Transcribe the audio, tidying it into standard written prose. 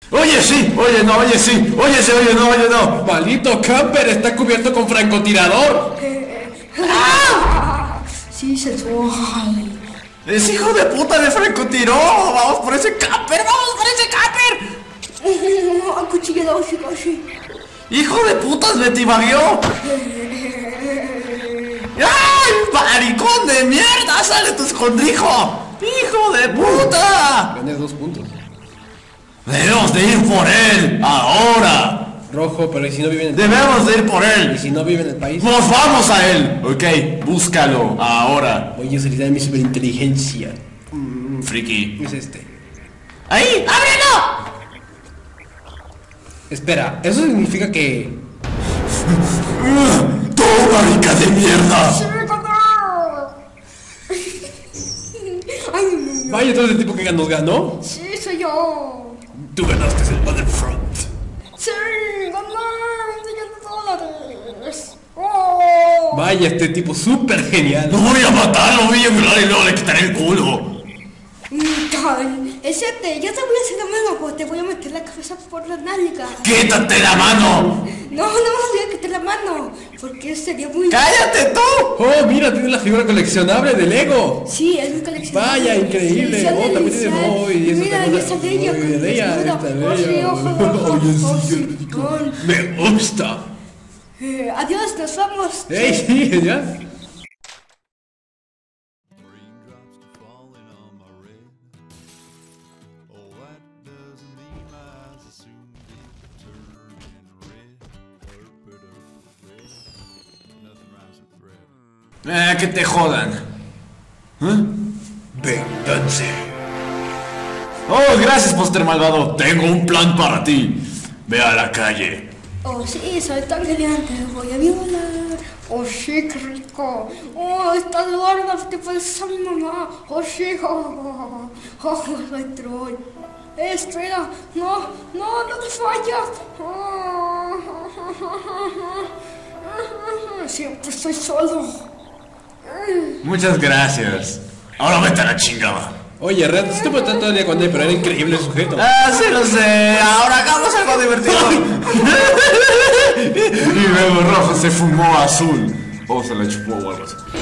Oye sí, oye no, oye sí, oye sí, oye no, oye no. ¡Maldito camper! ¡Está cubierto con francotirador! Sí, sensual. ¡Es hijo de puta de francotiró! ¡Vamos por ese camper! ¡Vamos por ese camper! Acuchillado, sí. ¡Hijo de putas, me tibagueó! ¡Ay, maricón de mierda! ¡Sale tu escondrijo! ¡Hijo de puta! Gané 2 puntos. ¡Debemos de ir por él! ¡Ahora! Rojo, pero ¿y si no vive en el ¡Debemos de ir por ¿Y él! si no vive en el país? ¡Nos vamos a él! Ok, búscalo, ahora. Voy a utilizar mi superinteligencia. Friki. Es este. ¡Ahí! ¡Ábrelo! Espera, eso significa que... ¡Toma, rica de mierda! Ay, no. Vaya, todo el tipo que nos ganó. Sí, soy yo. Tú ganaste el Battlefront. Sí, gané $1 Oh. Vaya, este tipo súper genial. ¡No voy a matarlo, voy a violar y luego le quitaré el culo! Ese ya te voy a hacer la mano, pues te voy a meter la cabeza por la nalga. ¡Quítate la mano! No me voy a quitar la mano, porque sería muy... ¡Cállate tú! Oh, mira, tiene la figura coleccionable de Lego. Sí, es muy coleccionable. Vaya, increíble. Sí, Oh, también tiene Lisa. Boy, y eso Mira, tengo y esa de ella. Boy, de ella, esta de Oh, sí, ella. ojo. Oye, sí, Oh, qué sí, rico. con- Me gusta. Adiós, nos vamos. ¡Ey, sí, genial! Raindrops keep falling on my red. Oh, that doesn't mean my eyes will soon be turning red. Red. Nothing rhymes with red. Que te jodan. Venganza. Oh, gracias, póster malvado. Tengo un plan para ti. Ve a la calle. Oh, sí, soy tan elegante, voy a violar. Oh, sí, qué rico. Oh, estás gorda, te pareces a mi mamá. Oh, sí, soy troll. Espera, no te fallas. Siempre estoy solo. Muchas gracias. Ahora vete a la chingada. Oye, Red, estuve todo el día con él, pero era increíble el sujeto. Ah, sí lo sé. Ahora hagamos algo divertido. Y luego rojo se fumó azul. O se le chupó o algo así.